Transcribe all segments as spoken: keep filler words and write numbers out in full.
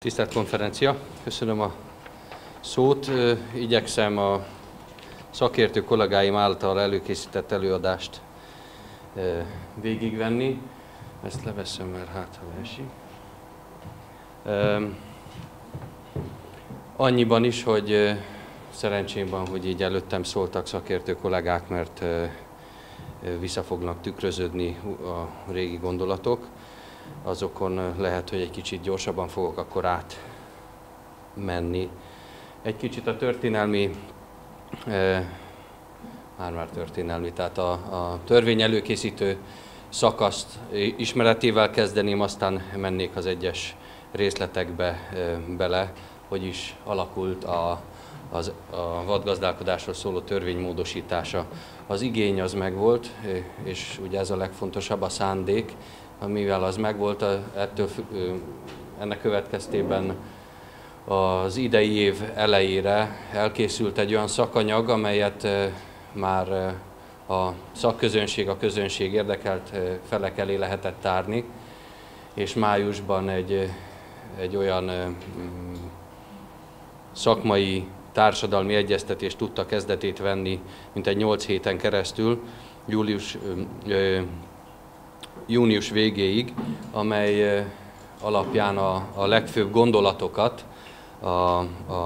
Tisztelt konferencia, köszönöm a szót. Igyekszem a szakértő kollégáim által előkészített előadást végigvenni. Ezt leveszem, mert hát ha leesik. Annyiban is, hogy szerencsém van, hogy így előttem szóltak szakértő kollégák, mert vissza fognak tükröződni a régi gondolatok. Azokon lehet, hogy egy kicsit gyorsabban fogok akkor átmenni. Egy kicsit a történelmi, már-már történelmi, tehát a, a törvény előkészítő szakaszt ismeretével kezdeném, aztán mennék az egyes részletekbe bele, hogy is alakult a, az, a vadgazdálkodásról szóló törvény módosítása. Az igény az megvolt, és ugye ez a legfontosabb, a szándék, mivel az megvolt, ettől, ennek következtében az idei év elejére elkészült egy olyan szakanyag, amelyet már a szakközönség, a közönség érdekelt felek elé lehetett tárni, és májusban egy, egy olyan szakmai társadalmi egyeztetést tudta kezdetét venni, mint egy nyolc héten keresztül, július június végéig, amely alapján a, a legfőbb gondolatokat a, a,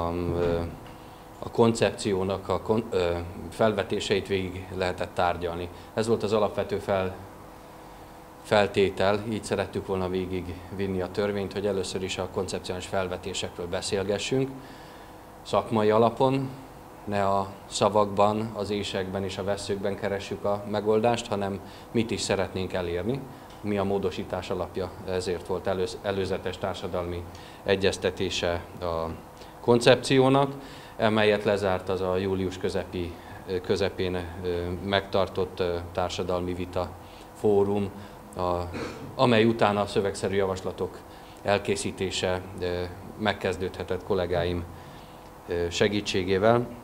a koncepciónak a kon, ö, felvetéseit végig lehetett tárgyalni. Ez volt az alapvető fel, feltétel, így szerettük volna végigvinni a törvényt, hogy először is a koncepciós felvetésekről beszélgessünk, szakmai alapon, ne a szavakban, az ésekben és a vesszőkben keressük a megoldást, hanem mit is szeretnénk elérni, mi a módosítás alapja, ezért volt előz, előzetes társadalmi egyeztetése a koncepciónak, amelyet lezárt az a július közepi, közepén megtartott társadalmi vita fórum, a, amely után a szövegszerű javaslatok elkészítése megkezdődhetett kollégáim segítségével.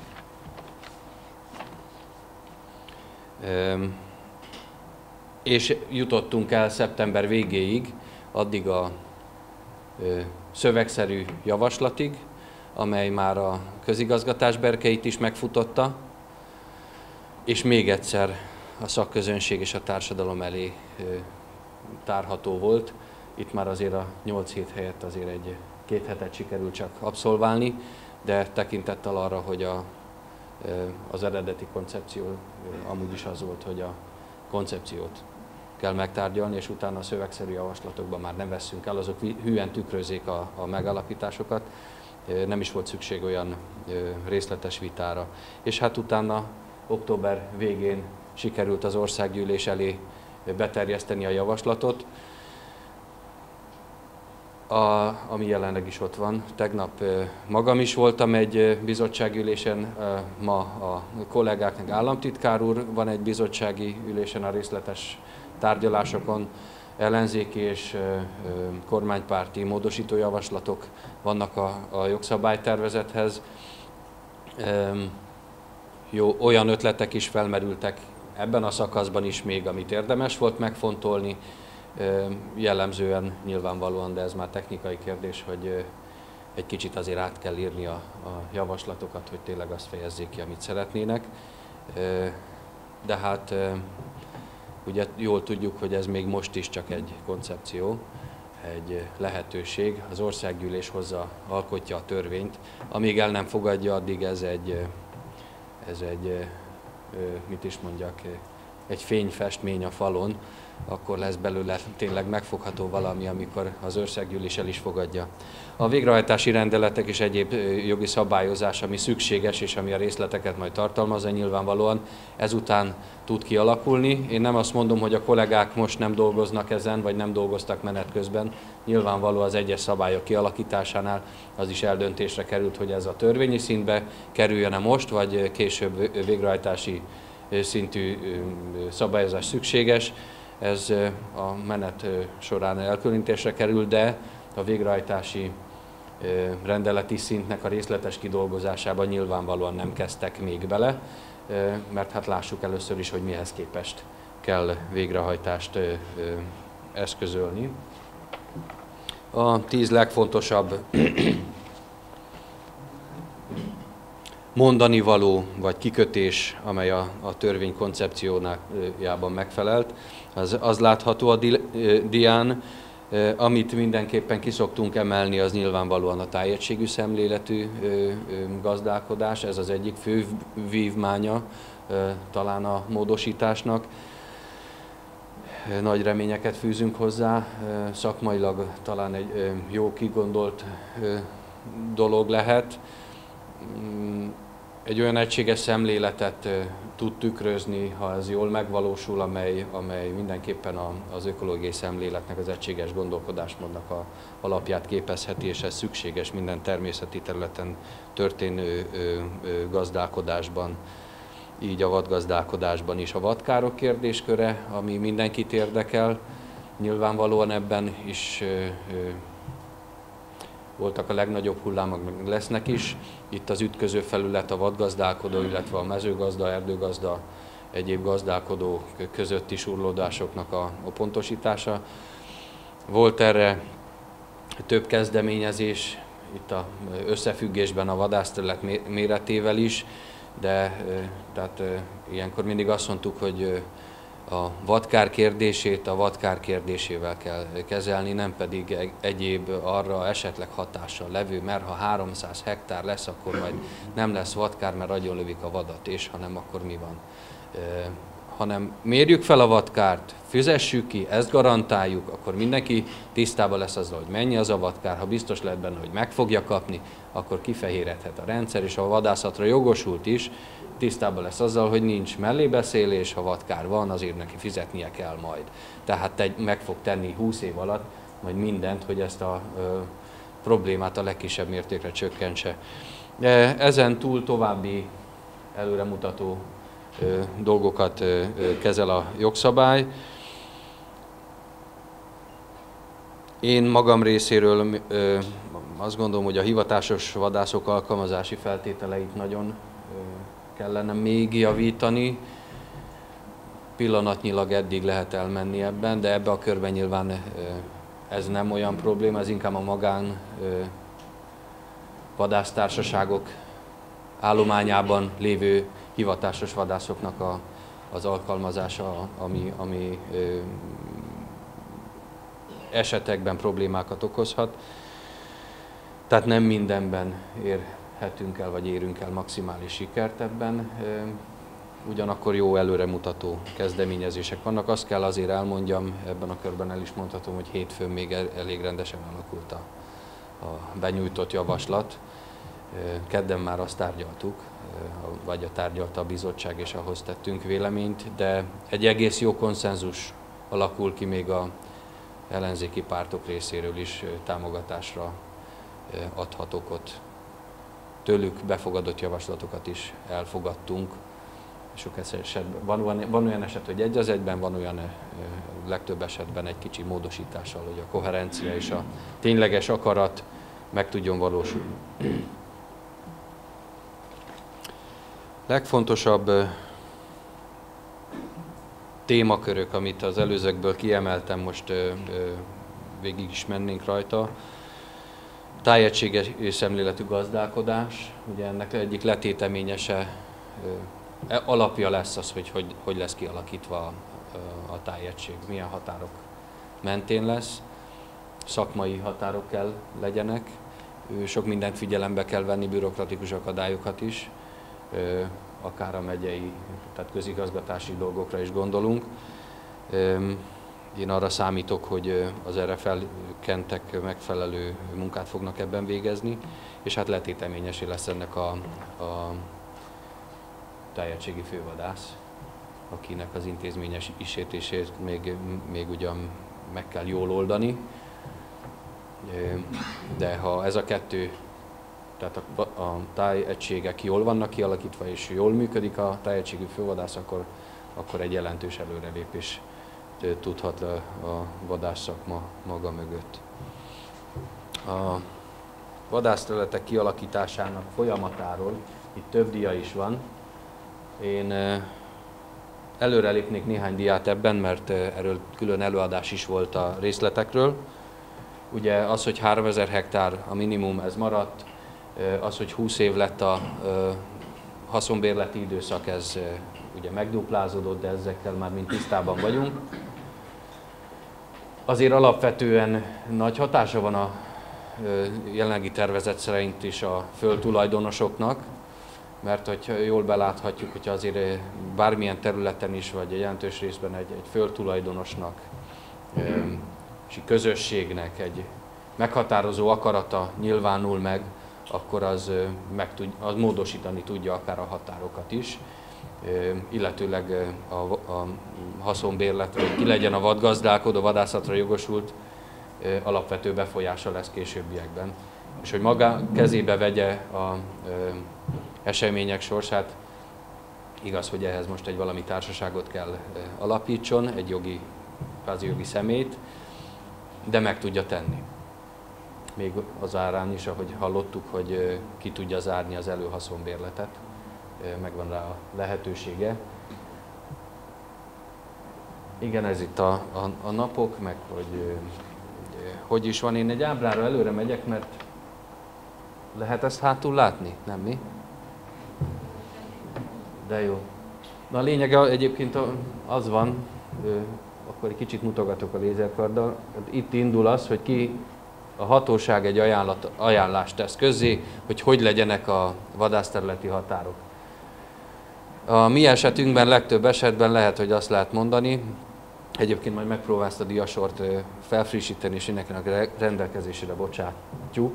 És jutottunk el szeptember végéig, addig a szövegszerű javaslatig, amely már a közigazgatás berkeit is megfutotta, és még egyszer a szakközönség és a társadalom elé tárható volt. Itt már azért a nyolc hét helyett azért egy két hetet sikerült csak abszolválni, de tekintettel arra, hogy a, az eredeti koncepció amúgy is az volt, hogy a koncepciót kell megtárgyalni, és utána a szövegszerű javaslatokban már nem veszünk el, azok hűen tükrözik a, a megállapításokat, nem is volt szükség olyan részletes vitára. És hát utána október végén sikerült az országgyűlés elé beterjeszteni a javaslatot, A, ami jelenleg is ott van. Tegnap magam is voltam egy bizottságülésen, ma a kollégáknak államtitkár úr van egy bizottsági ülésen a részletes tárgyalásokon, ellenzéki és kormánypárti módosítójavaslatok vannak a, a jogszabálytervezethez. Jó, olyan ötletek is felmerültek ebben a szakaszban is még, amit érdemes volt megfontolni. Jellemzően nyilvánvalóan, de ez már technikai kérdés, hogy egy kicsit azért át kell írni a, a javaslatokat, hogy tényleg azt fejezzék ki, amit szeretnének. De hát ugye jól tudjuk, hogy ez még most is csak egy koncepció, egy lehetőség. Az országgyűlés hozza, alkotja a törvényt. Amíg el nem fogadja, addig ez egy, ez egy mit is mondjak, egy fényfestmény a falon, akkor lesz belőle tényleg megfogható valami, amikor az országgyűlés el is fogadja. A végrehajtási rendeletek és egyéb jogi szabályozás, ami szükséges és ami a részleteket majd tartalmazza, nyilvánvalóan ezután tud kialakulni. Én nem azt mondom, hogy a kollégák most nem dolgoznak ezen, vagy nem dolgoztak menet közben. Nyilvánvaló az egyes szabályok kialakításánál az is eldöntésre került, hogy ez a törvényi szintbe kerüljön-e most, vagy később végrehajtási szintű szabályozás szükséges. Ez a menet során elkülönítésre kerül, de a végrehajtási rendeleti szintnek a részletes kidolgozásában nyilvánvalóan nem kezdtek még bele, mert hát lássuk először is, hogy mihez képest kell végrehajtást eszközölni. A tíz legfontosabb mondani való vagy kikötés, amely a, a törvény koncepciójában megfelelt, az, az látható a di, dián. Amit mindenképpen ki szoktunk emelni, az nyilvánvalóan a tájegységű szemléletű gazdálkodás. Ez az egyik fő vívmánya talán a módosításnak. Nagy reményeket fűzünk hozzá, szakmailag talán egy jó kigondolt dolog lehet. Egy olyan egységes szemléletet tud tükrözni, ha ez jól megvalósul, amely, amely mindenképpen az ökológiai szemléletnek, az egységes gondolkodásmódnak a alapját képezheti, és ez szükséges minden természeti területen történő gazdálkodásban, így a vadgazdálkodásban is. A vadkárok kérdésköre, ami mindenkit érdekel, nyilvánvalóan ebben is voltak a legnagyobb hullámok, meg lesznek is. Itt az ütköző felület a vadgazdálkodó, illetve a mezőgazda, erdőgazda, egyéb gazdálkodók közötti surlódásoknak a, a pontosítása. Volt erre több kezdeményezés, itt a összefüggésben a vadászterület méretével is, de tehát ilyenkor mindig azt mondtuk, hogy a vadkár kérdését a vadkár kérdésével kell kezelni, nem pedig egyéb arra esetleg hatással levő, mert ha háromszáz hektár lesz, akkor majd nem lesz vadkár, mert agyonlövik a vadat, és ha nem, akkor mi van. E, hanem mérjük fel a vadkárt, fizessük ki, ezt garantáljuk, akkor mindenki tisztában lesz azzal, hogy mennyi az a vadkár, ha biztos lehet benne, hogy meg fogja kapni, akkor kifehéredhet a rendszer, és a vadászatra jogosult is tisztában lesz azzal, hogy nincs mellébeszélés, ha vadkár van, azért neki fizetnie kell majd. Tehát egy, meg fog tenni húsz év alatt majd mindent, hogy ezt a ö, problémát a legkisebb mértékre csökkentse. Ezen túl további előremutató ö, dolgokat ö, ö, kezel a jogszabály. Én magam részéről ö, azt gondolom, hogy a hivatásos vadászok alkalmazási feltételeit nagyon ö, kellene még javítani. Pillanatnyilag eddig lehet elmenni ebben, de ebbe a körben nyilván ez nem olyan probléma, ez inkább a magán vadásztársaságok állományában lévő hivatásos vadászoknak a, az alkalmazása, ami, ami esetekben problémákat okozhat. Tehát nem mindenben érhetünk el, vagy érünk el maximális sikert ebben. Ugyanakkor jó előremutató kezdeményezések vannak. Azt kell azért elmondjam, ebben a körben el is mondhatom, hogy hétfőn még elég rendesen alakult a, a benyújtott javaslat. Kedden már azt tárgyaltuk, vagy a tárgyalta a bizottság, és ahhoz tettünk véleményt, de egy egész jó konszenzus alakul ki még a ellenzéki pártok részéről is támogatásra adhat okot. Tőlük befogadott javaslatokat is elfogadtunk. Sok esetben van, van, van olyan eset, hogy egy az egyben, van olyan legtöbb esetben egy kicsi módosítással, hogy a koherencia és a tényleges akarat meg tudjon valósulni. Legfontosabb témakörök, amit az előzőkből kiemeltem, most végig is mennénk rajta. Tájegységes szemléletű gazdálkodás, ugye ennek egyik letéteményese, alapja lesz az, hogy, hogy hogy lesz kialakítva a, a tájegység, milyen határok mentén lesz, szakmai határok kell legyenek, sok mindent figyelembe kell venni, bürokratikus akadályokat is, akár a megyei, tehát közigazgatási dolgokra is gondolunk. Én arra számítok, hogy az erre felkentek megfelelő munkát fognak ebben végezni, és hát letéteményesé lesz ennek a, a tájegységi fővadász, akinek az intézményes isítését még, még ugyan meg kell jól oldani, de ha ez a kettő, tehát a, a tájegységek jól vannak kialakítva és jól működik a tájegységű fővadász, akkor, akkor egy jelentős előrelépés tudhat a vadászszakma maga mögött. A vadászterületek kialakításának folyamatáról itt több dia is van. Én előrelépnék néhány diát ebben, mert erről külön előadás is volt a részletekről. Ugye az, hogy háromezer hektár a minimum, ez maradt, az, hogy húsz év lett a haszonbérleti időszak, ez ugye megduplázódott, de ezekkel már mind tisztában vagyunk. Azért alapvetően nagy hatása van a jelenlegi tervezet szerint is a földtulajdonosoknak, mert hogyha jól beláthatjuk, hogyha azért bármilyen területen is, vagy egy jelentős részben egy, egy földtulajdonosnak és egy közösségnek egy meghatározó akarata nyilvánul meg, akkor az, meg tud, az módosítani tudja akár a határokat is, illetőleg a, a haszonbérlet, hogy ki legyen a vadgazdálkodó, vadászatra jogosult, alapvető befolyása lesz későbbiekben. És hogy maga kezébe vegye a események sorsát, igaz, hogy ehhez most egy valami társaságot kell alapítson, egy jogi, kvázi jogi személyt, de meg tudja tenni. Még az árán is, ahogy hallottuk, hogy ki tudja zárni az előhaszonbérletet, megvan rá a lehetősége. Igen, ez itt a, a, a napok, meg hogy hogy is van. Én egy ábrára előre megyek, mert lehet ezt hátul látni, nem mi? De jó. Na a lényeg egyébként az van, akkor egy kicsit mutogatok a lézerkarddal. Itt indul az, hogy ki a hatóság egy ajánlat, ajánlást tesz közzé, hogy hogy legyenek a vadászterületi határok. A mi esetünkben legtöbb esetben lehet, hogy azt lehet mondani, egyébként majd megpróbálom ezt a diasort felfrissíteni, és mindenkinek rendelkezésére bocsátjuk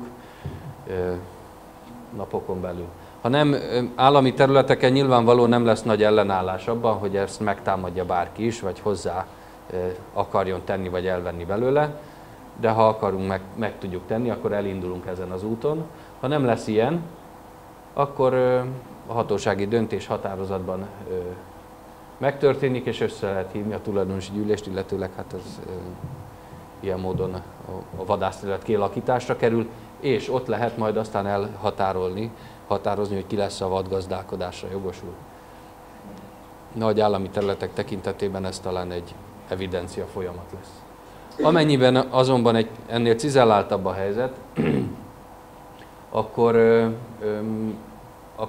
napokon belül. Ha nem állami területeken nyilvánvalóan nem lesz nagy ellenállás abban, hogy ezt megtámadja bárki is, vagy hozzá akarjon tenni, vagy elvenni belőle, de ha akarunk, meg, meg tudjuk tenni, akkor elindulunk ezen az úton. Ha nem lesz ilyen, akkor a hatósági döntés határozatban megtörténik, és össze lehet hívni a tulajdonosi gyűlést, illetőleg hát ez ilyen módon a vadászterület kialakításra kerül, és ott lehet majd aztán elhatárolni, határozni, hogy ki lesz a vadgazdálkodásra jogosult. Nagy állami területek tekintetében ez talán egy evidencia folyamat lesz. Amennyiben azonban egy ennél cizelláltabb a helyzet, akkor a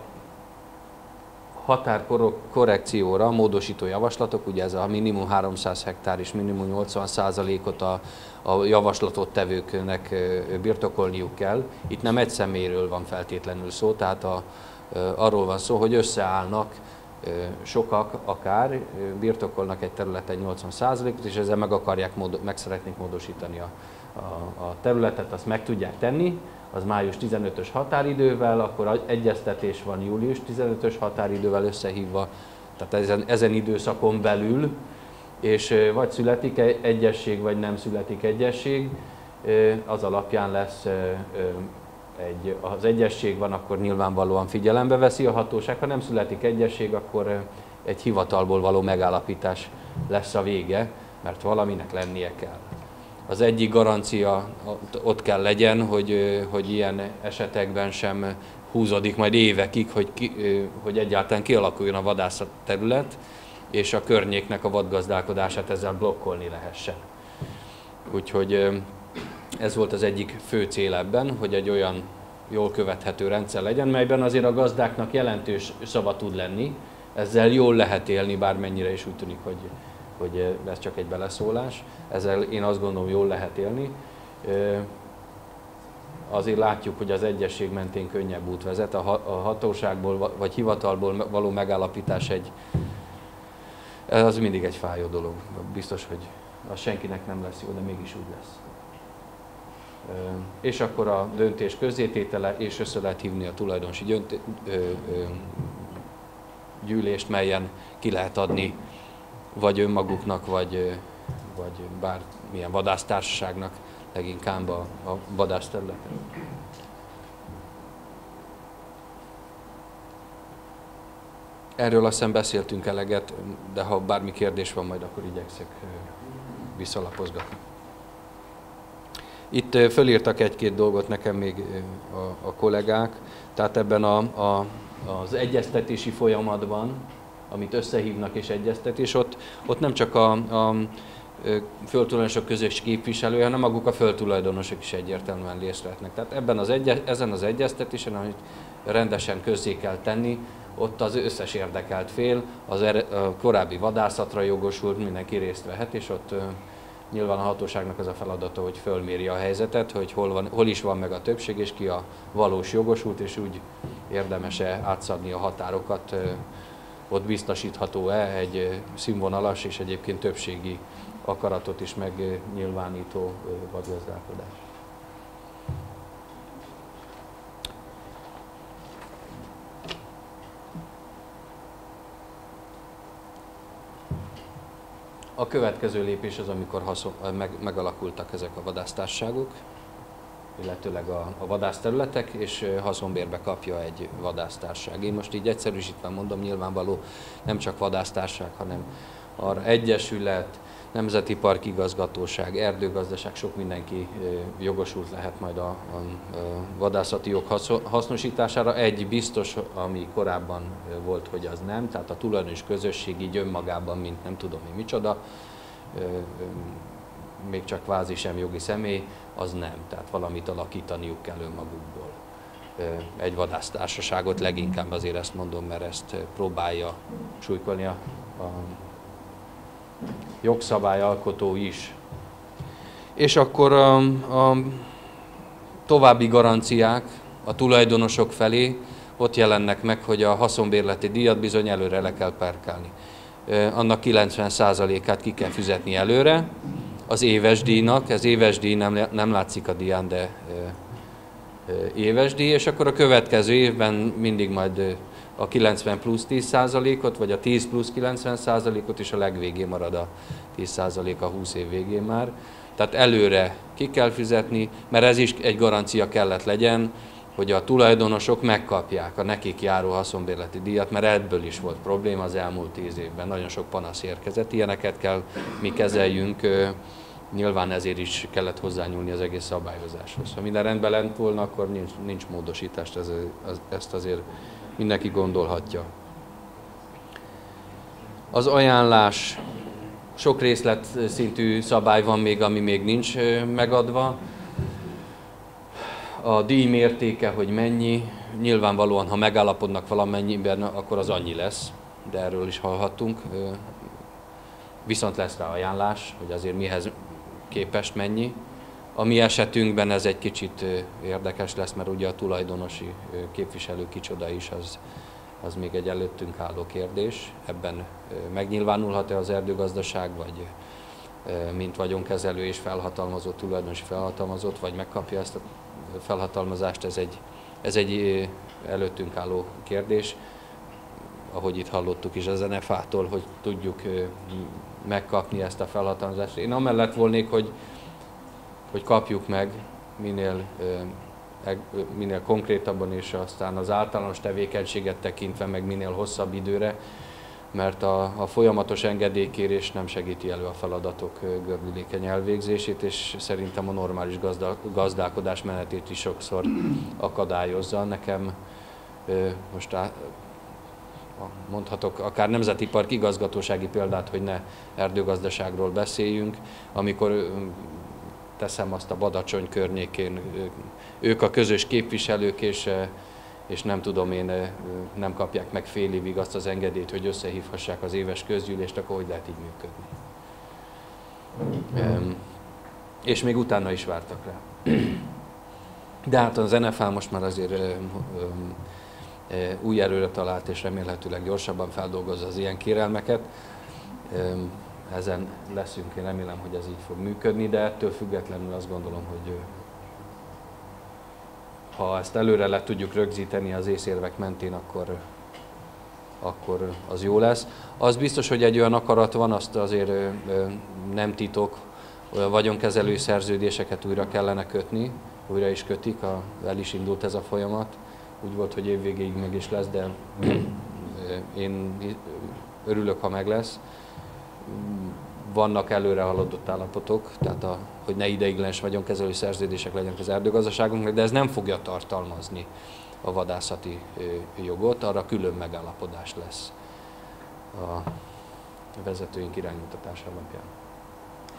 határkorrekcióra módosító javaslatok, ugye ez a minimum háromszáz hektár és minimum nyolcvan százalékot a, a javaslatot tevőknek birtokolniuk kell. Itt nem egy személyről van feltétlenül szó, tehát a, arról van szó, hogy összeállnak sokak akár, birtokolnak egy területen nyolcvan százalékot, és ezzel meg akarják, meg szeretnék módosítani a, a, a területet, azt meg tudják tenni, az május tizenötös határidővel, akkor egyeztetés van július tizenötös határidővel összehívva, tehát ezen, ezen időszakon belül, és vagy születik egyezség, vagy nem születik egyezség, az alapján lesz egy, az egyezség van, akkor nyilvánvalóan figyelembe veszi a hatóság, ha nem születik egyezség, akkor egy hivatalból való megállapítás lesz a vége, mert valaminek lennie kell. Az egyik garancia ott kell legyen, hogy, hogy ilyen esetekben sem húzódik majd évekig, hogy, ki, hogy egyáltalán kialakuljon a vadászat terület, és a környéknek a vadgazdálkodását ezzel blokkolni lehessen. Úgyhogy ez volt az egyik fő cél ebben, hogy egy olyan jól követhető rendszer legyen, melyben azért a gazdáknak jelentős szava tud lenni, ezzel jól lehet élni, bármennyire is úgy tűnik, hogy, hogy ez csak egy beleszólás. Ezzel én azt gondolom, jól lehet élni. Azért látjuk, hogy az egyezség mentén könnyebb út vezet. A hatóságból vagy hivatalból való megállapítás egy, az mindig egy fájó dolog. Biztos, hogy az senkinek nem lesz jó, de mégis úgy lesz. És akkor a döntés közzététele, és össze lehet hívni a tulajdonosi gyönté, ö, ö, gyűlést, melyen ki lehet adni vagy önmaguknak, vagy, vagy bármilyen vadásztársaságnak, leginkább a, a vadászterületen. Erről azt hiszem beszéltünk eleget, de ha bármi kérdés van, majd akkor igyekszek visszalapozgatni. Itt fölírtak egy-két dolgot nekem még a, a kollégák, tehát ebben a, a, az egyeztetési folyamatban, amit összehívnak és egyeztetés, ott, ott nem csak a, a földtulajdonosok közös képviselője, hanem maguk a földtulajdonosok is egyértelműen részt vehetnek. Tehát ebben az egy, ezen az egyeztetésen, amit rendesen közzé kell tenni, ott az összes érdekelt fél, az er, a korábbi vadászatra jogosult, mindenki részt vehet, és ott nyilván a hatóságnak az a feladata, hogy fölméri a helyzetet, hogy hol, van, hol is van meg a többség, és ki a valós jogosult, és úgy érdemes-e átszabni a határokat, ott biztosítható-e egy színvonalas és egyébként többségi akaratot is megnyilvánító vadgazdálkodás. A következő lépés az, amikor haszon, meg, megalakultak ezek a vadásztársaságok, illetőleg a, a vadászterületek, és haszonbérbe kapja egy vadásztársaság. Én most így egyszerűsítve mondom, nyilvánvaló nem csak vadásztársaság, hanem arra egyesület, Nemzeti Parkigazgatóság, erdőgazdaság, sok mindenki jogosult lehet majd a, a, a vadászati jog hasznosítására. Egy biztos, ami korábban volt, hogy az nem, tehát a tulajdonos közösség így önmagában, mint nem tudom én micsoda, még csak kvázi sem jogi személy, az nem, tehát valamit alakítaniuk kell önmagukból. Egy vadásztársaságot leginkább azért ezt mondom, mert ezt próbálja súlykolni a, a jogszabályalkotó is. És akkor a, a további garanciák a tulajdonosok felé ott jelennek meg, hogy a haszonbérleti díjat bizony előre le kell perkálni. Annak kilencven százalékát ki kell fizetni előre, az éves díjnak, ez éves díj, nem, nem látszik a díján, de éves díj, és akkor a következő évben mindig majd a kilencven plusz tíz százalékot, vagy a tíz plusz kilencven százalékot, és a legvégén marad a tíz százalék a húsz év végén már. Tehát előre ki kell fizetni, mert ez is egy garancia kellett legyen, hogy a tulajdonosok megkapják a nekik járó haszonbérleti díjat, mert ebből is volt probléma az elmúlt tíz évben. Nagyon sok panasz érkezett, ilyeneket kell mi kezeljünk, nyilván ezért is kellett hozzányúlni az egész szabályozáshoz. Ha minden rendben lent volna, akkor nincs, nincs módosítást, ez, az, ezt azért mindenki gondolhatja. Az ajánlás, sok részletszintű szabály van még, ami még nincs megadva. A díj mértéke, hogy mennyi, nyilvánvalóan, ha megállapodnak valamennyiben, akkor az annyi lesz, de erről is hallhattunk. Viszont lesz rá ajánlás, hogy azért mihez képest mennyi. A mi esetünkben ez egy kicsit érdekes lesz, mert ugye a tulajdonosi képviselő kicsoda is, az, az még egy előttünk álló kérdés. Ebben megnyilvánulhat-e az erdőgazdaság, vagy mint vagyonkezelő és felhatalmazott, tulajdonosi felhatalmazott, vagy megkapja ezt a felhatalmazást, ez egy, ez egy előttünk álló kérdés. Ahogy itt hallottuk is az en ef á-tól, hogy tudjuk megkapni ezt a felhatalmazást. Én amellett volnék, hogy, hogy kapjuk meg minél, minél konkrétabban, és aztán az általános tevékenységet tekintve meg minél hosszabb időre, mert a, a folyamatos engedélykérés nem segíti elő a feladatok gördülékeny elvégzését, és szerintem a normális gazda, gazdálkodás menetét is sokszor akadályozza. Nekem most á, mondhatok akár Nemzeti Park igazgatósági példát, hogy ne erdőgazdaságról beszéljünk, amikor teszem azt a Badacsony környékén, ők a közös képviselők, és, és nem tudom én, nem kapják meg fél évig azt az engedélyt, hogy összehívhassák az éves közgyűlést, akkor hogy lehet így működni? És még utána is vártak rá. De hát az en ef á most már azért új erőre talált, és remélhetőleg gyorsabban feldolgozza az ilyen kérelmeket. Ezen leszünk, én remélem, hogy ez így fog működni, de ettől függetlenül azt gondolom, hogy ha ezt előre le tudjuk rögzíteni az észérvek mentén, akkor, akkor az jó lesz. Az biztos, hogy egy olyan akarat van, azt azért nem titok, vagyonkezelő szerződéseket újra kellene kötni, újra is kötik, el is indult ez a folyamat. Úgy volt, hogy évvégéig meg is lesz, de én örülök, ha meg lesz. Vannak előre haladott állapotok, tehát a, hogy ne ideiglenes vagyonkezelő szerződések legyenek az erdőgazdaságunknak, de ez nem fogja tartalmazni a vadászati jogot, arra külön megállapodás lesz a vezetőink iránymutatása alapján.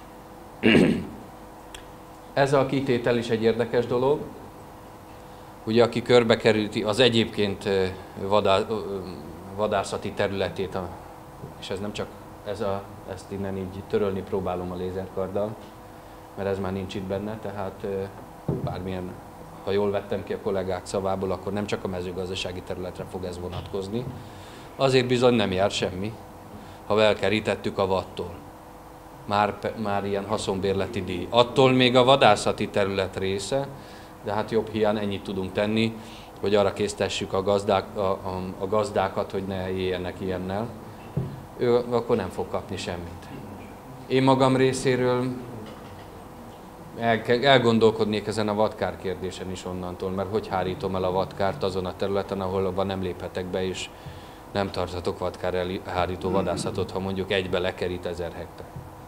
Ez a kitétel is egy érdekes dolog. Ugye, aki körbe kerülti az egyébként vadá, vadászati területét, és ez nem csak ez a, ezt innen így törölni próbálom a lézerkarddal, mert ez már nincs itt benne, tehát bármilyen, ha jól vettem ki a kollégák szavából, akkor nem csak a mezőgazdasági területre fog ez vonatkozni. Azért bizony nem jár semmi, ha elkerítettük a vattól. Már, már ilyen haszonbérleti díj. Attól még a vadászati terület része, de hát jobb hiány ennyit tudunk tenni, hogy arra késztessük a, gazdák, a, a, a gazdákat, hogy ne éljenek ilyennel. Ő akkor nem fog kapni semmit. Én magam részéről el, elgondolkodnék ezen a vadkár kérdésen is onnantól, mert hogy hárítom el a vadkárt azon a területen, ahol nem léphetek be, és nem tarthatok vadkár elhárító vadászatot, ha mondjuk egybe lekerít ezer hektár.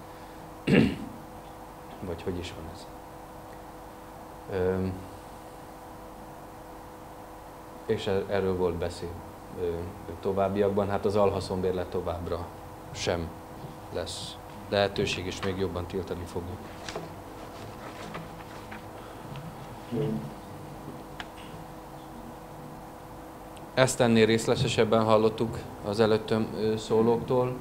Vagy hogy is van ez? Üm, és erről volt beszél továbbiakban, hát az alhaszonbérlet továbbra sem lesz lehetőség, és még jobban tiltani fogjuk. Ezt ennél részletesebben hallottuk az előttem szólóktól,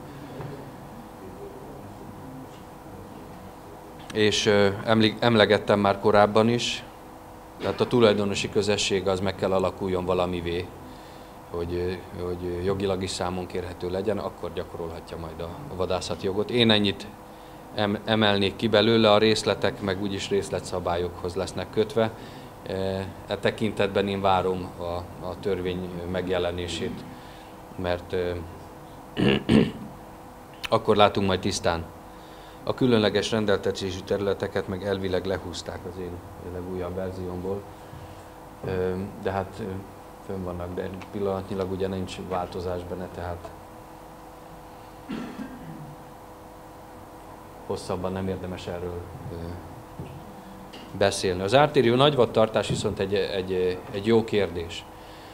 és emlegettem már korábban is, tehát a tulajdonosi közösség az meg kell alakuljon valamivé, hogy, hogy jogilag is számon kérhető legyen, akkor gyakorolhatja majd a vadászati jogot. Én ennyit emelnék ki belőle, a részletek meg úgyis részletszabályokhoz lesznek kötve. E tekintetben én várom a, a törvény megjelenését, mert akkor látunk majd tisztán. A különleges rendeltetésű területeket meg elvileg lehúzták az én legújabb verziómból, de hát fönn vannak, de pillanatnyilag ugye nincs változás benne, tehát hosszabban nem érdemes erről beszélni. Az ártérő nagyvadtartás viszont egy, egy, egy jó kérdés.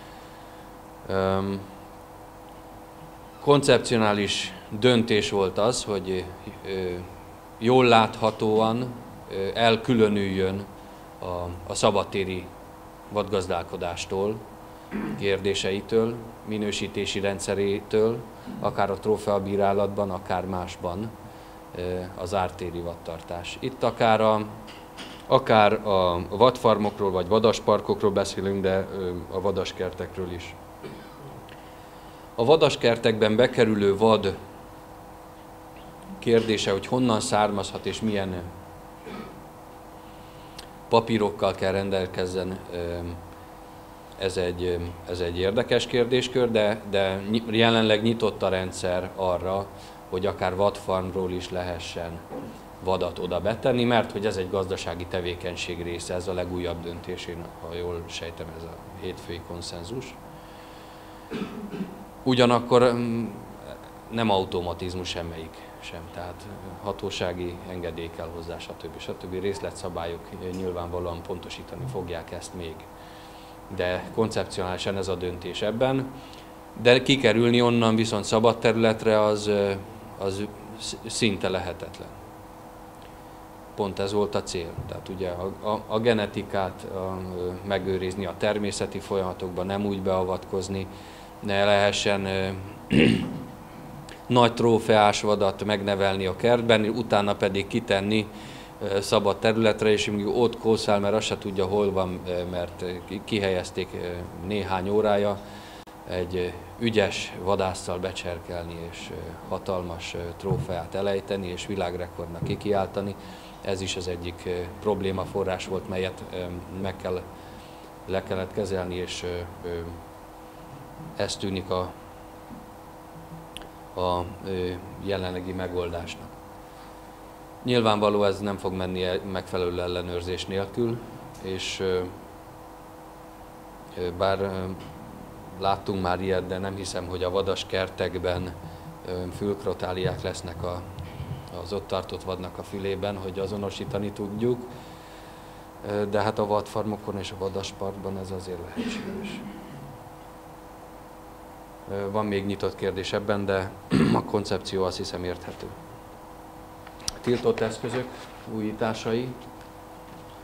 Koncepcionális döntés volt az, hogy jól láthatóan elkülönüljön a, a szabadtéri vadgazdálkodástól, kérdéseitől, minősítési rendszerétől, akár a trófeabírálatban, akár másban az ártéri vadtartás. Itt akár a, akár a vadfarmokról vagy vadasparkokról beszélünk, de a vadaskertekről is. A vadaskertekben bekerülő vad kérdése, hogy honnan származhat és milyen papírokkal kell rendelkezzen, ez egy, ez egy érdekes kérdéskör, de, de jelenleg nyitott a rendszer arra, hogy akár vadfarmról is lehessen vadat oda betenni, mert hogy ez egy gazdasági tevékenység része, ez a legújabb döntésén, ha jól sejtem, ez a hétfői konszenzus. Ugyanakkor nem automatizmus semmelyik sem, tehát hatósági engedély kell hozzá, stb. stb. Részletszabályok nyilvánvalóan pontosítani fogják ezt még. De koncepcionálisan ez a döntés ebben. De kikerülni onnan viszont szabad területre az, az szinte lehetetlen. Pont ez volt a cél. Tehát ugye a, a, a genetikát a, megőrizni a természeti folyamatokban, nem úgy beavatkozni, ne lehessen ö, nagy trófeás vadat megnevelni a kertben, utána pedig kitenni ö, szabad területre, és még ott kószál, mert azt se tudja, hol van, mert kihelyezték néhány órája, egy ügyes vadásszal becserkelni, és hatalmas trófeát elejteni, és világrekordnak kikiáltani. Ez is az egyik problémaforrás volt, melyet meg kell, le kellett kezelni, és ez tűnik a, a jelenlegi megoldásnak. Nyilvánvaló ez nem fog menni megfelelő ellenőrzés nélkül, és bár láttunk már ilyet, de nem hiszem, hogy a vadaskertekben fülkrotáliák lesznek a, az ott tartott vadnak a fülében, hogy azonosítani tudjuk, de hát a vadfarmokon és a vadasparkban ez azért lehetséges. Van még nyitott kérdés ebben, de a koncepció azt hiszem érthető. Tiltott eszközök újításai.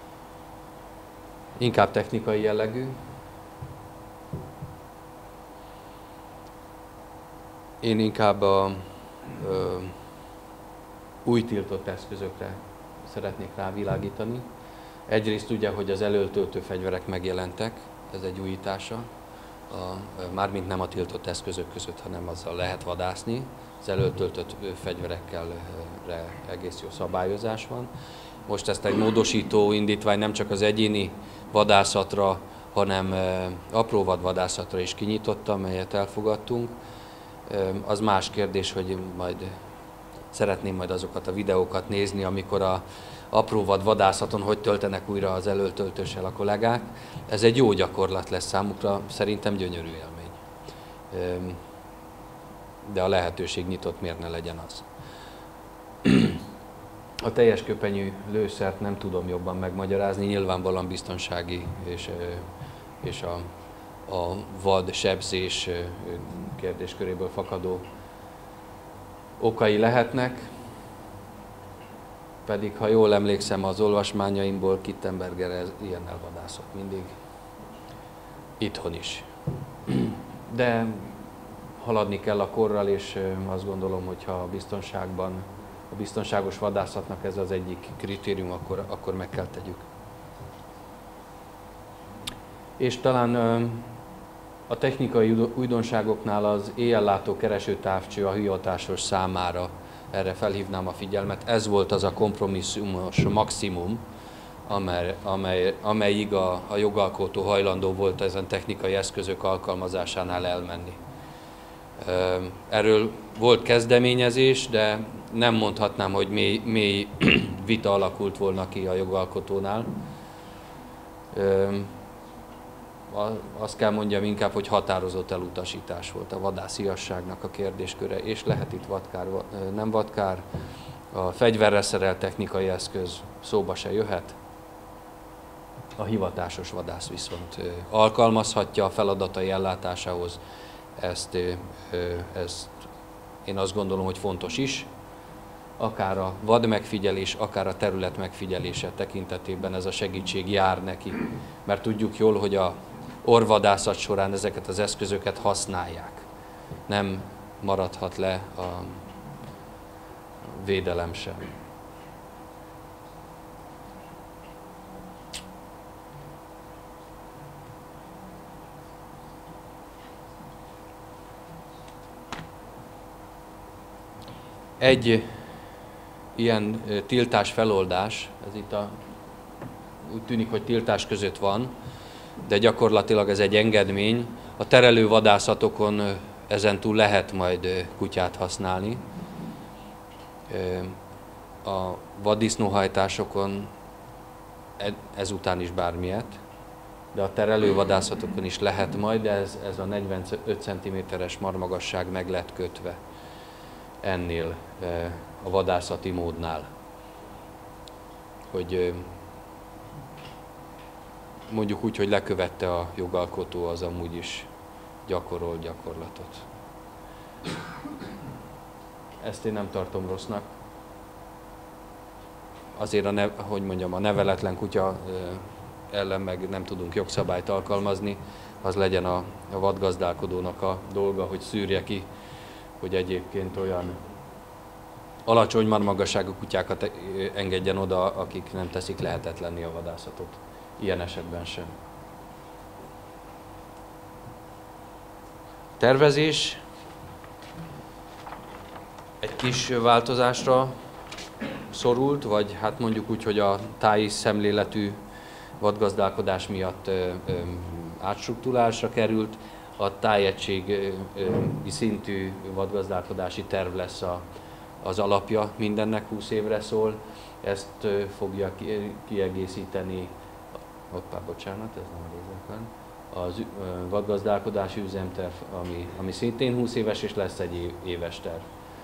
Inkább technikai jellegű. Én inkább a ö, új tiltott eszközökre szeretnék rávilágítani. Egyrészt ugye, hogy az elöltöltő fegyverek megjelentek, ez egy újítása, a, mármint nem a tiltott eszközök között, hanem azzal lehet vadászni. Az elöltöltött fegyverekkel egész jó szabályozás van. Most ezt egy módosító indítvány nem csak az egyéni vadászatra, hanem apró vadvadászatra is kinyitotta, melyet elfogadtunk. Az más kérdés, hogy majd szeretném majd azokat a videókat nézni, amikor a apró vad vadászaton hogy töltenek újra az elöltöltőssel a kollégák. Ez egy jó gyakorlat lesz számukra, szerintem gyönyörű élmény. De a lehetőség nyitott, miért ne legyen az. A teljes köpenyű lőszert nem tudom jobban megmagyarázni, nyilvánvalóan biztonsági és, és a, a vad sebzés kérdésköréből fakadó okai lehetnek, pedig ha jól emlékszem az olvasmányaimból, Kittenberger ilyennel vadászott mindig, itthon is. De haladni kell a korral, és azt gondolom, hogy ha a biztonságban, a biztonságos vadászatnak ez az egyik kritérium, akkor, akkor meg kell tegyük. És talán a technikai újdonságoknál az éjjellátó keresőtávcső a hűhatásos számára, erre felhívnám a figyelmet. Ez volt az a kompromisszumos maximum, amely, amely, amelyig a, a jogalkotó hajlandó volt ezen technikai eszközök alkalmazásánál elmenni. Erről volt kezdeményezés, de nem mondhatnám, hogy mély, mély vita alakult volna ki a jogalkotónál. Azt kell mondjam inkább, hogy határozott elutasítás volt a vadásziasságnak a kérdésköre, és lehet itt vadkár, nem vadkár, a fegyverre szerelt technikai eszköz szóba se jöhet. A hivatásos vadász viszont alkalmazhatja a feladatai ellátásához, ezt, ezt én azt gondolom, hogy fontos is. Akár a vad megfigyelés, akár a terület megfigyelése tekintetében ez a segítség jár neki, mert tudjuk jól, hogy a orvvadászat során ezeket az eszközöket használják. Nem maradhat le a védelem sem. Egy ilyen tiltás feloldás, ez itt a, úgy tűnik, hogy tiltás között van, de gyakorlatilag ez egy engedmény. A terelő vadászatokon ezentúl lehet majd kutyát használni. A vaddisznóhajtásokon ezután is bármilyet, de a terelő vadászatokon is lehet majd, de ez, ez a negyvenöt centiméteres marmagasság meg lett kötve ennél a vadászati módnál. Hogy mondjuk úgy, hogy lekövette a jogalkotó az amúgy is gyakorolt gyakorlatot. Ezt én nem tartom rossznak. Azért, a ne, hogy mondjam, a neveletlen kutya ellen meg nem tudunk jogszabályt alkalmazni, az legyen a, a vadgazdálkodónak a dolga, hogy szűrje ki, hogy egyébként olyan alacsony marmagasságú kutyákat engedjen oda, akik nem teszik lehetetlenné a vadászatot. Ilyen esetben sem. Tervezés egy kis változásra szorult, vagy hát mondjuk úgy, hogy a táji szemléletű vadgazdálkodás miatt ö, ö, átstruktúrálásra került. A tájegységi szintű vadgazdálkodási terv lesz a, az alapja mindennek, húsz évre szól. Ezt ö, fogja ki, kiegészíteni, hoppá, bocsánat, ez nem a lézerben, az ö, vadgazdálkodási üzemterv, ami, ami szintén húsz éves, és lesz egy éves terv.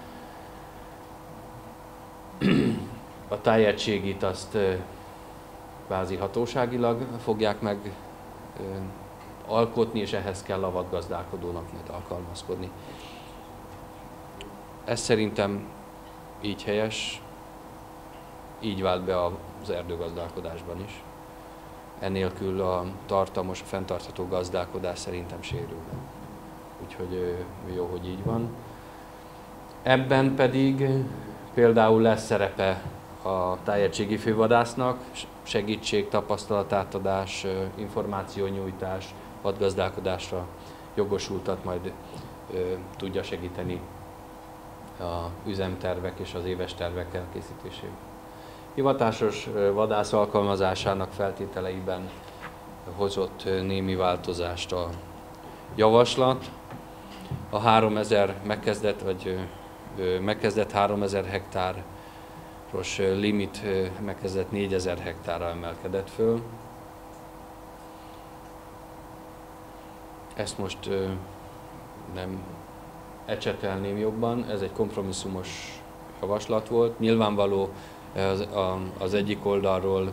A tájegységit azt ö, kvázi hatóságilag fogják meg ö, alkotni, és ehhez kell a vadgazdálkodónak majd alkalmazkodni. Ez szerintem így helyes, így vált be az erdőgazdálkodásban is. Enélkül a tartamos, a fenntartható gazdálkodás szerintem sérül. Úgyhogy jó, hogy így van. Ebben pedig például lesz szerepe a tájegységi fővadásznak, segítség, tapasztalatátadás, információnyújtás, vadgazdálkodásra jogosultat majd ö, tudja segíteni a üzemtervek és az éves tervek elkészítésében. Hivatásos vadász alkalmazásának feltételeiben hozott némi változást a javaslat. A háromezer megkezdett, vagy megkezdett háromezer hektáros limit megkezdett négyezer hektárra emelkedett föl. Ezt most nem ecsetelném jobban, ez egy kompromisszumos javaslat volt. Nyilvánvaló az, az egyik oldalról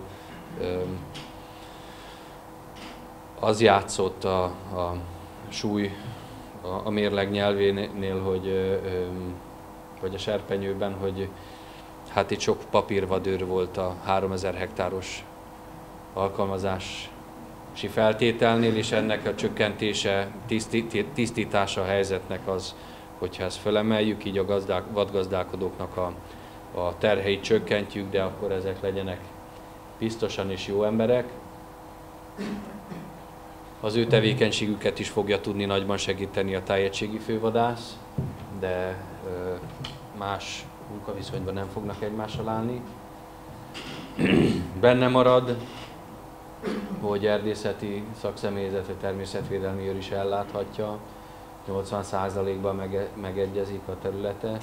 az játszott a, a súly a, a mérleg nyelvénél, hogy, vagy a serpenyőben, hogy hát itt sok papírvadőr volt a háromezer hektáros alkalmazási feltételnél, és ennek a csökkentése, tisztítása a helyzetnek az, hogyha ezt fölemeljük, így a gazdák, vadgazdálkodóknak a, a terheit csökkentjük, de akkor ezek legyenek biztosan is jó emberek. Az ő tevékenységüket is fogja tudni nagyban segíteni a tájegységi fővadász, de ö, más munkaviszonyban nem fognak egymással állni. Benne marad, hogy erdészeti szakszemélyzet vagy természetvédelmi őr is elláthatja, nyolcvan százalékban mege, megegyezik a területe.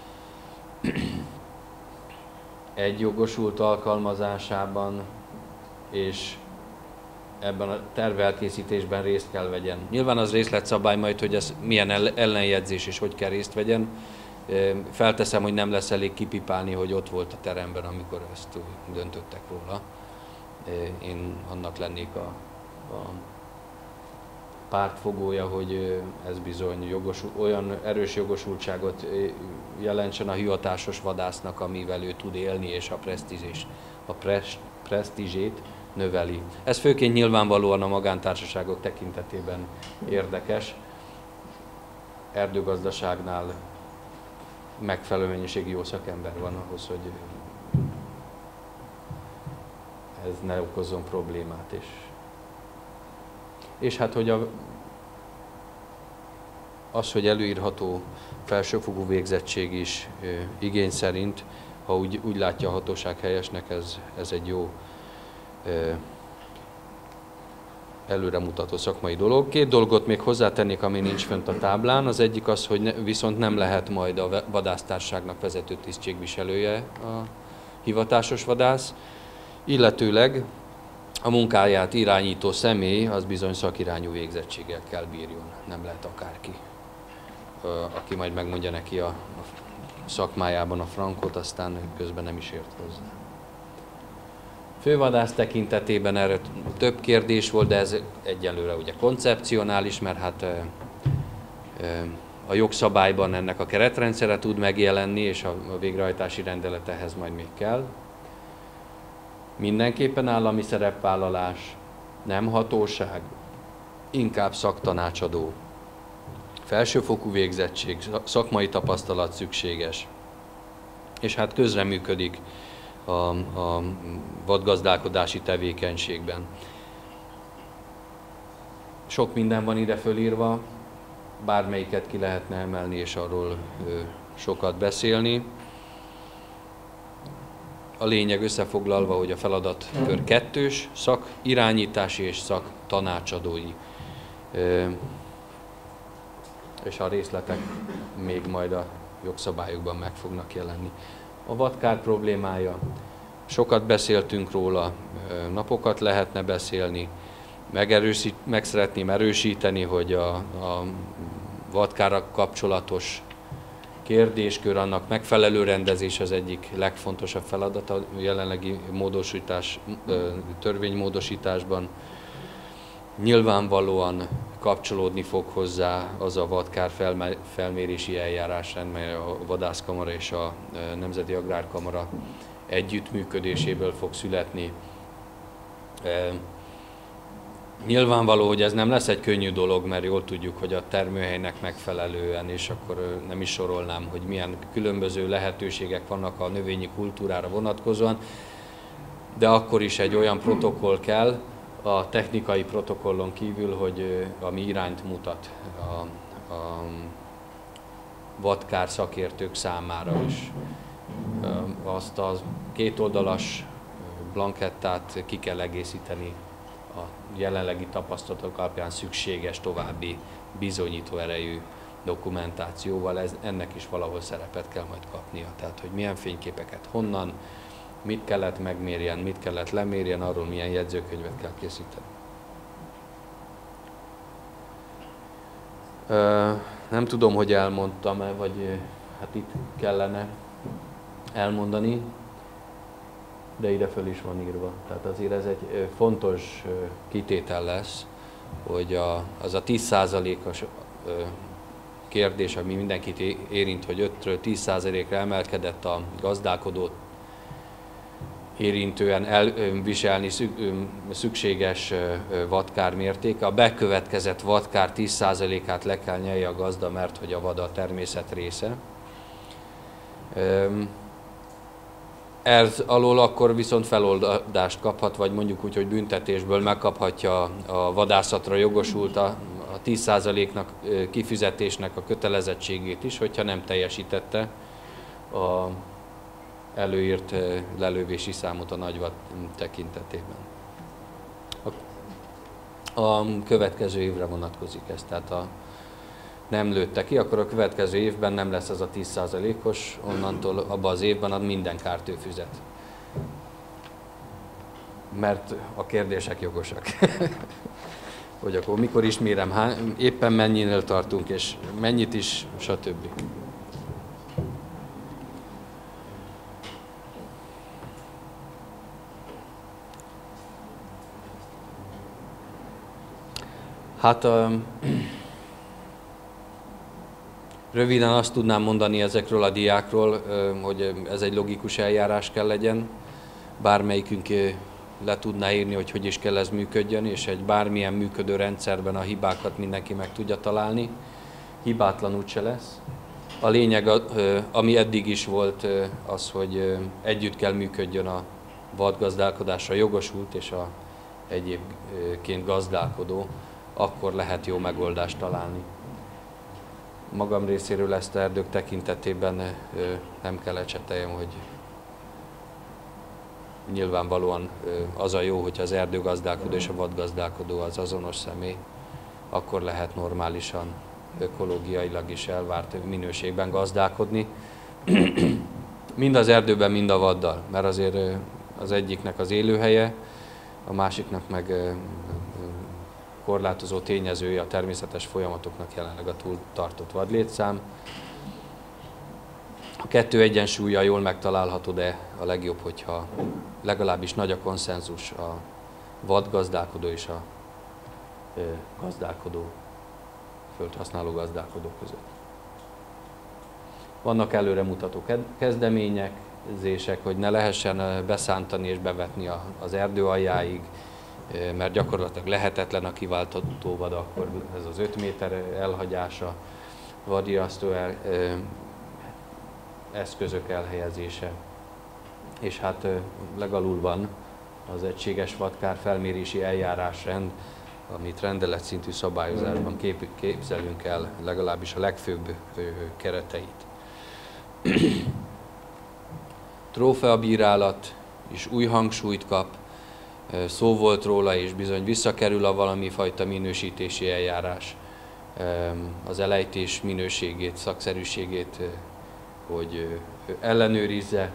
Egy jogosult alkalmazásában és ebben a tervelkészítésben részt kell vegyen. Nyilván az részletszabály majd, hogy ez milyen ellenjegyzés és hogy kell részt vegyen. Felteszem, hogy nem lesz elég kipipálni, hogy ott volt a teremben, amikor ezt döntöttek róla. Én annak lennék a, a pártfogója, hogy ez bizony jogosul, olyan erős jogosultságot jelentsen a hivatásos vadásznak, amivel ő tud élni, és a presztízis, a pres, presztízsét növeli. Ez főként nyilvánvalóan a magántársaságok tekintetében érdekes. Erdőgazdaságnál megfelelő mennyiségű jó szakember van ahhoz, hogy ez ne okozzon problémát. És, és hát, hogy a, az, hogy előírható felsőfokú végzettség is e, igény szerint, ha úgy, úgy látja a hatóság helyesnek, ez, ez egy jó e, előremutató szakmai dolog. Két dolgot még hozzátennék, ami nincs fönt a táblán. Az egyik az, hogy ne, viszont nem lehet majd a vadásztárságnak vezető tisztségviselője a hivatásos vadász, illetőleg a munkáját irányító személy az bizony szakirányú végzettséggel kell bírjon, nem lehet akárki, aki majd megmondja neki a szakmájában a frankot, aztán közben nem is ért hozzá. Fővadász tekintetében erre több kérdés volt, de ez egyelőre ugye koncepcionális, mert hát a jogszabályban ennek a keretrendszere tud megjelenni, és a végrehajtási rendelet ehhez majd még kell. Mindenképpen állami szerepvállalás, nem hatóság, inkább szaktanácsadó. Felsőfokú végzettség, szakmai tapasztalat szükséges. És hát közreműködik a, a vadgazdálkodási tevékenységben. Sok minden van ide fölírva, bármelyiket ki lehetne emelni, és arról ö, sokat beszélni. A lényeg összefoglalva, hogy a feladatkör kettős, szakirányítási és szaktanácsadói. És a részletek még majd a jogszabályokban meg fognak jelenni. A vadkár problémája, sokat beszéltünk róla, napokat lehetne beszélni, megerősít, meg szeretném erősíteni, hogy a, a vadkárak kapcsolatos kérdéskör, annak megfelelő rendezés az egyik legfontosabb feladat a jelenlegi módosítás, törvénymódosításban. Nyilvánvalóan kapcsolódni fog hozzá az a vadkár felmérési eljárásrend, mely a Vadászkamara és a Nemzeti Agrárkamara együttműködéséből fog születni. Nyilvánvaló, hogy ez nem lesz egy könnyű dolog, mert jól tudjuk, hogy a termőhelynek megfelelően, és akkor nem is sorolnám, hogy milyen különböző lehetőségek vannak a növényi kultúrára vonatkozóan, de akkor is egy olyan protokoll kell, a technikai protokollon kívül, hogy ami irányt mutat a, a vadkár szakértők számára is. Azt a kétoldalas blankettát ki kell egészíteni a jelenlegi tapasztalatok alapján szükséges további bizonyító erejű dokumentációval, ez, ennek is valahol szerepet kell majd kapnia. Tehát, hogy milyen fényképeket honnan, mit kellett megmérjen, mit kellett lemérjen, arról milyen jegyzőkönyvet kell készíteni. Ö, nem tudom, hogy elmondtam-e, vagy hát itt kellene elmondani, de ide föl is van írva. Tehát azért ez egy fontos kitétel lesz, hogy a, az a tíz százalékos kérdés, ami mindenkit érint, hogy ötről tíz százalékra emelkedett a gazdálkodót érintően elviselni szükséges vadkár mértéke. A bekövetkezett vadkár tíz százalékát le kell nyelje a gazda, mert hogy a vad a természet része. Ez alól akkor viszont feloldást kaphat, vagy mondjuk úgy, hogy büntetésből megkaphatja a vadászatra jogosult a tíz százaléknak kifizetésnek a kötelezettségét is, hogyha nem teljesítette a előírt lelövési számot a nagyvad tekintetében. A, a következő évre vonatkozik ez, tehát a nem lőtte ki, akkor a következő évben nem lesz az a tíz százalékos, onnantól abban az évben minden kárt ő fizet. Mert a kérdések jogosak. Hogy akkor mikor is mérem, éppen mennyinél tartunk, és mennyit is, stb. Hát um, röviden azt tudnám mondani ezekről a diákról, hogy ez egy logikus eljárás kell legyen. Bármelyikünk le tudná írni, hogy hogy is kell ez működjön, és egy bármilyen működő rendszerben a hibákat mindenki meg tudja találni. Hibátlan úgyse lesz. A lényeg, ami eddig is volt, az, hogy együtt kell működjön a vadgazdálkodásra jogosult és a egyébként gazdálkodó, akkor lehet jó megoldást találni. Magam részéről ezt erdők tekintetében nem kell ecseteljem, hogy nyilvánvalóan az a jó, hogy az erdőgazdálkodó és a vadgazdálkodó az azonos személy, akkor lehet normálisan, ökológiailag is elvárt minőségben gazdálkodni. Mind az erdőben, mind a vaddal, mert azért az egyiknek az élőhelye, a másiknak meg korlátozó tényezője a természetes folyamatoknak jelenleg a túl tartott vadlétszám. A kettő egyensúlya jól megtalálható, de a legjobb, hogyha legalábbis nagy a konszenzus a vadgazdálkodó és a gazdálkodó, földhasználó gazdálkodó között. Vannak előremutató kezdeményezések, hogy ne lehessen beszántani és bevetni az erdő aljáig, mert gyakorlatilag lehetetlen a kiváltható vad, akkor ez az öt méter elhagyása, vadriasztó el, eszközök elhelyezése. És hát legalul van az egységes vadkár felmérési eljárásrend, amit rendeletszintű szabályozásban kép, képzelünk el, legalábbis a legfőbb kereteit. Trófeabírálat is új hangsúlyt kap, szó volt róla, és bizony visszakerül a valami fajta minősítési eljárás, az elejtés minőségét, szakszerűségét, hogy ellenőrizze,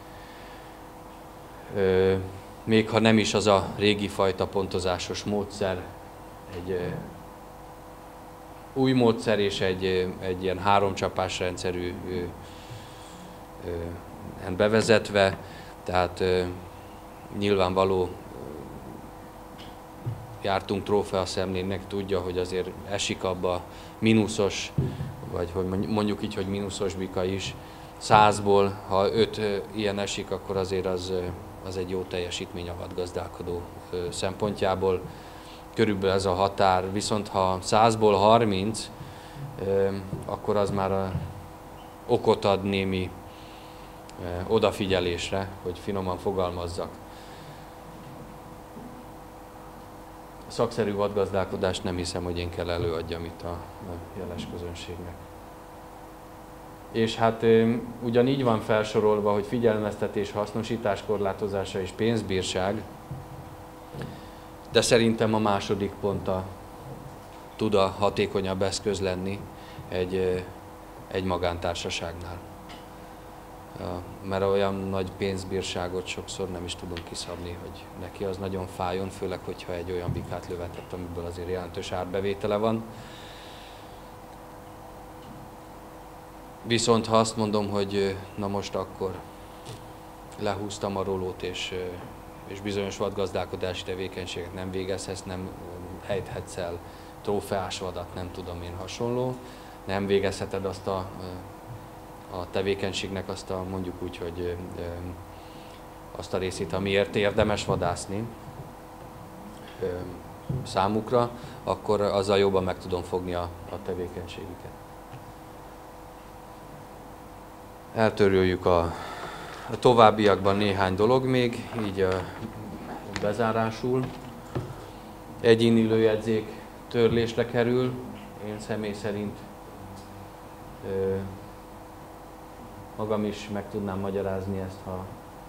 még ha nem is az a régi fajta pontozásos módszer, egy új módszer és egy, egy ilyen háromcsapás rendszerű bevezetve, tehát nyilvánvaló jártunk trófeaszemlének, tudja, hogy azért esik abba mínuszos, vagy hogy mondjuk így, hogy mínuszos bika is, százból, ha öt ilyen esik, akkor azért az, az egy jó teljesítmény a vadgazdálkodó szempontjából. körülbelül ez a határ, viszont ha százból harminc, akkor az már a okot ad némi odafigyelésre, hogy finoman fogalmazzak. A szakszerű vadgazdálkodást nem hiszem, hogy én kell előadjam itt a jeles közönségnek. És hát ugyanígy van felsorolva, hogy figyelmeztetés, hasznosítás korlátozása és pénzbírság, de szerintem a második ponta tud a hatékonyabb eszköz lenni egy, egy magántársaságnál. Mert olyan nagy pénzbírságot sokszor nem is tudunk kiszabni, hogy neki az nagyon fájjon, főleg, hogyha egy olyan bikát lövetett, amiből azért jelentős árbevétele van. Viszont ha azt mondom, hogy na most akkor lehúztam a rolót, és, és bizonyos vadgazdálkodási tevékenységet nem végezhetsz, nem ejthetsz el trófeás vadat, nem tudom én hasonló, nem végezheted azt a, a tevékenységnek azt a, mondjuk úgy, hogy azt a részét, amiért érdemes vadászni számukra, akkor azzal jobban meg tudom fogni a, a tevékenységüket. Eltöröljük a, a továbbiakban néhány dolog még, így a bezárásul. Egyéni lőjegyzék törlésre kerül, én személy szerint ö, magam is meg tudnám magyarázni ezt, ha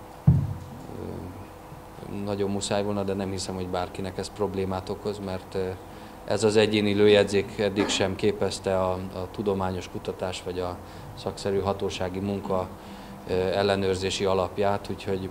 ö, nagyon muszáj volna, de nem hiszem, hogy bárkinek ez problémát okoz, mert ö, ez az egyéni lőjegyzék eddig sem képezte a, a tudományos kutatás vagy a szakszerű hatósági munka ellenőrzési alapját, úgyhogy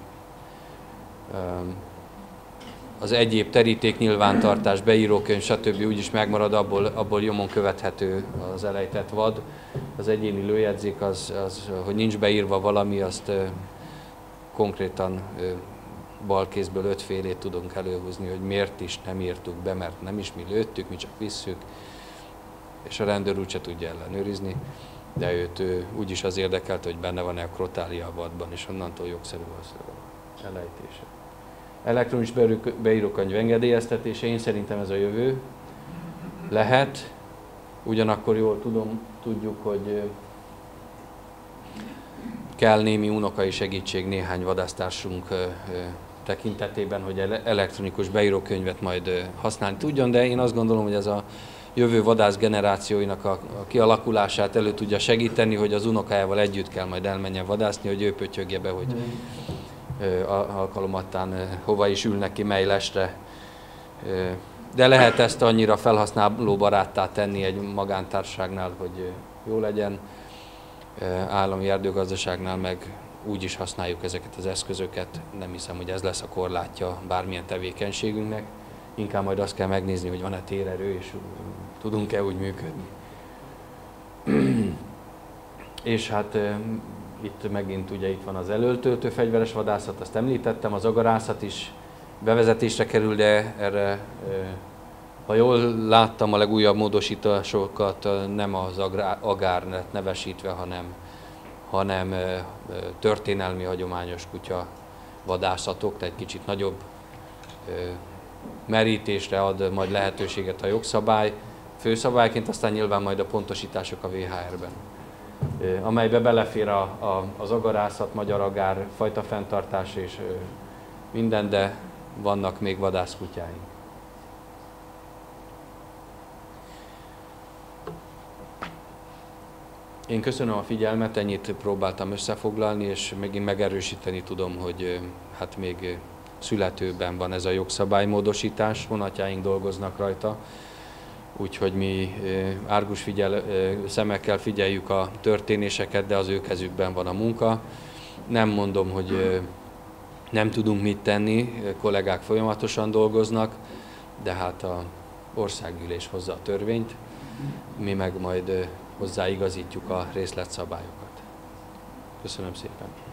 az egyéb teríték, nyilvántartás, beírókönyv, stb. Úgyis megmarad, abból, abból nyomon követhető az elejtett vad. Az egyéni lőjegyzék, az, az, hogy nincs beírva valami, azt konkrétan balkézből ötfélét tudunk előhúzni, hogy miért is nem írtuk be, mert nem is mi lőttük, mi csak visszük, és a rendőr úgyse tudja ellenőrizni, de őt ő, úgyis az érdekelt, hogy benne van-e a krotália a vadban, és onnantól jogszerű az elejtése. Elektronikus beírókönyv engedélyeztetése, én szerintem ez a jövő lehet, ugyanakkor jól tudom, tudjuk, hogy kell némi unokai segítség néhány vadásztársunk tekintetében, hogy elektronikus beírókönyvet majd használni tudjon, de én azt gondolom, hogy ez a jövő vadász generációinak a kialakulását elő tudja segíteni, hogy az unokájával együtt kell majd elmenjen vadászni, hogy ő pötyögje be, hogy alkalomattán hova is ül neki, mely lestre. De lehet ezt annyira felhasználóbaráttá tenni egy magántársaságnál, hogy jó legyen, állami erdőgazdaságnál meg úgy is használjuk ezeket az eszközöket. Nem hiszem, hogy ez lesz a korlátja bármilyen tevékenységünknek. Inkább majd azt kell megnézni, hogy van-e térerő, és tudunk-e úgy működni. És hát e, itt megint ugye itt van az elöltöltő fegyveres vadászat, azt említettem, az agarászat is bevezetésre kerül, de erre, e, ha jól láttam a legújabb módosításokat, nem az agár lett nevesítve, hanem, hanem e, történelmi hagyományos kutya vadászatok, tehát egy kicsit nagyobb e, merítésre ad majd lehetőséget a jogszabály, főszabályként, aztán nyilván majd a pontosítások a vé há er-ben, amelybe belefér a, a, az agarászat, magyar agár, fajta fenntartás és minden, de vannak még vadászkutyáink. Én köszönöm a figyelmet, ennyit próbáltam összefoglalni, és megint megerősíteni tudom, hogy hát még születőben van ez a jogszabálymódosítás, honatjáink dolgoznak rajta, úgyhogy mi árgus figyel, szemekkel figyeljük a történéseket, de az ő kezükben van a munka. Nem mondom, hogy nem tudunk mit tenni, kollégák folyamatosan dolgoznak, de hát az országgyűlés hozza a törvényt, mi meg majd hozzáigazítjuk a részletszabályokat. Köszönöm szépen!